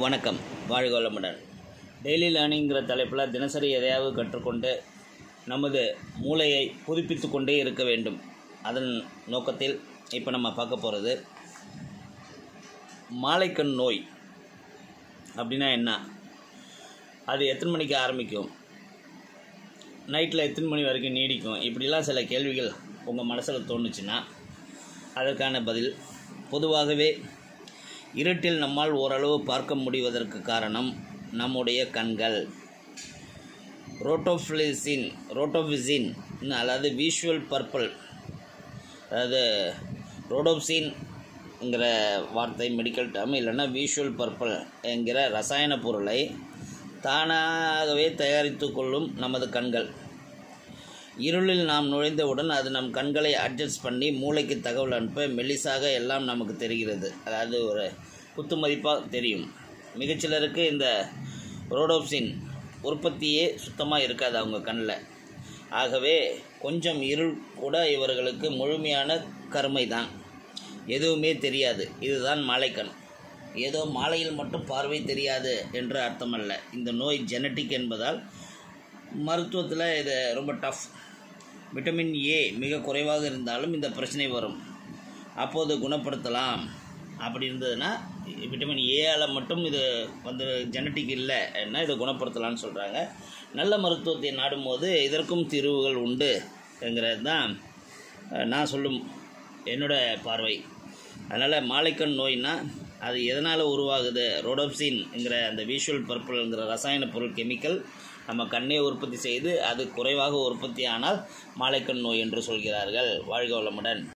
வணக்கம். வாழ்க வளமுடன். டெய்லி லேர்னிங்கிற தலைப்பில் தினசரி எதையாவது கற்றுக்கொண்டு நமது மூளையை புதுப்பித்து கொண்டே இருக்க வேண்டும். அதன் நோக்கத்தில் இப்போ நம்ம பார்க்க போகிறது மாலைக்கண் நோய் அப்படின்னா என்ன, அது எத்தனை மணிக்கு ஆரம்பிக்கும், நைட்டில் எத்தனை மணி வரைக்கும் நீடிக்கும், இப்படிலாம் சில கேள்விகள் உங்கள் மனசில் தோணுச்சுன்னா அதற்கான பதில், பொதுவாகவே இருட்டில் நம்மால் ஓரளவு பார்க்க முடிவதற்கு காரணம் நம்முடைய கண்கள். ரோட்டோவிசின் அதாவது விஷுவல் பர்பிள், அதாவது ரோடோப்சின்ங்கிற வார்த்தை மெடிக்கல் டேர்ம், இல்லைன்னா விஷுவல் பர்பிள் என்கிற ரசாயன பொருளை தானாகவே தயாரித்து கொள்ளும் நமது கண்கள். இருளில் நாம் நுழைந்தவுடன் அது நம் கண்களை அட்ஜஸ்ட் பண்ணி மூளைக்கு தகவல் அனுப்ப மெல்லிசாக எல்லாம் நமக்கு தெரிகிறது. அதாவது ஒரு குத்து மதிப்பாக தெரியும். மிகச்சிலருக்கு இந்த ரோடோப்சின் உற்பத்தியே சுத்தமாக இருக்காது அவங்க கண்ணில். ஆகவே கொஞ்சம் இருள் கூட இவர்களுக்கு முழுமையான கருமை தான், எதுவுமே தெரியாது. இதுதான் மாலைக்கண். ஏதோ மாலையில் மட்டும் பார்வை தெரியாது என்று அர்த்தமல்ல. இந்த நோய் ஜெனட்டிக் என்பதால் மருத்துவத்தில் இது ரொம்ப டஃப். விட்டமின் ஏ மிக குறைவாக இருந்தாலும் இந்த பிரச்சனை வரும். அப்போது குணப்படுத்தலாம். அப்படி இருந்ததுன்னா விட்டமின் ஏயால் மட்டும் இது வந்து ஜெனட்டிக் இல்லை என்ன, இதை குணப்படுத்தலாம்னு சொல்கிறாங்க. நல்ல மருத்துவத்தை நாடும்போது இதற்கும் தீர்வுகள் உண்டு என்கிறது தான் நான் சொல்லும் என்னோட பார்வை. அதனால் மாலைக்கண் நோய்னா அது எதனால் உருவாகுது, ரோடோப்சின்ங்கிற அந்த விஷுவல் பர்பிள்ங்கிற ரசாயன பொருள் கெமிக்கல் நம்ம கண்ணே உற்பத்தி செய்து அது குறைவாக உற்பத்தி ஆனால் மாலைக்கண் நோய் என்று சொல்கிறார்கள். வாழ்க வளமுடன்.